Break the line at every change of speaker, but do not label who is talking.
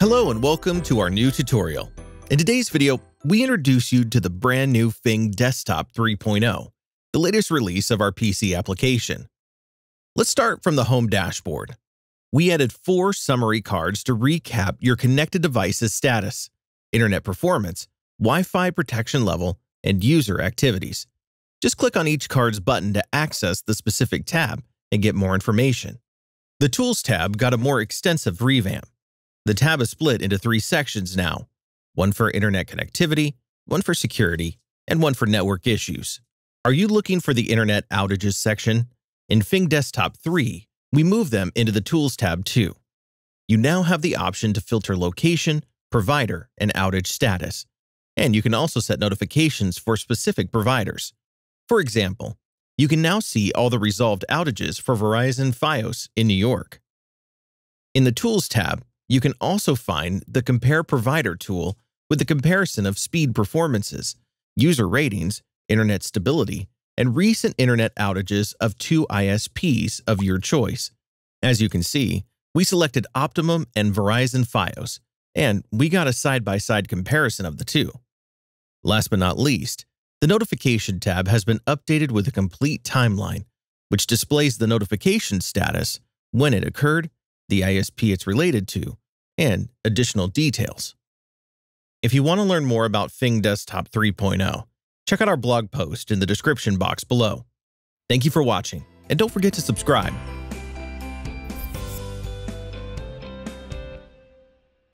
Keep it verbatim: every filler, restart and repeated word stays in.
Hello and welcome to our new tutorial. In today's video, we introduce you to the brand new Fing Desktop three point oh, the latest release of our P C application. Let's start from the home dashboard. We added four summary cards to recap your connected device's status, internet performance, Wi-Fi protection level, and user activities. Just click on each card's button to access the specific tab and get more information. The Tools tab got a more extensive revamp. The tab is split into three sections now, one for internet connectivity, one for security, and one for network issues. Are you looking for the Internet Outages section? In Fing Desktop three, we move them into the Tools tab too. You now have the option to filter location, provider, and outage status, and you can also set notifications for specific providers. For example, you can now see all the resolved outages for Verizon Fios in New York. In the Tools tab, you can also find the Compare Provider tool with the comparison of speed performances, user ratings, internet stability, and recent internet outages of two I S Ps of your choice. As you can see, we selected Optimum and Verizon Fios, and we got a side-by-side comparison of the two. Last but not least, the Notification tab has been updated with a complete timeline, which displays the notification status, when it occurred, the I S P it's related to, and additional details. If you want to learn more about Fing Desktop three point oh, check out our blog post in the description box below. Thank you for watching, and don't forget to subscribe.